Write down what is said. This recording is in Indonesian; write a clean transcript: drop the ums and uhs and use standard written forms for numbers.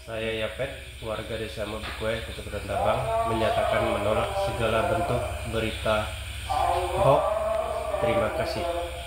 Saya Yapet, warga Desa Mabukwe, Kecamatan Tabang, menyatakan menolak segala bentuk berita hoax. Terima kasih.